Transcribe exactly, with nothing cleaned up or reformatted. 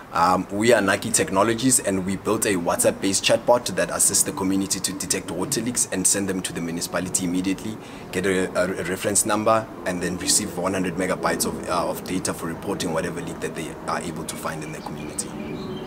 Um, we are Naki Technologies, and we built a WhatsApp-based chatbot that assists the community to detect water leaks and send them to the municipality immediately, get a, a, a reference number, and then receive one hundred megabytes of, uh, of data for reporting whatever leak that they are able to find in their community.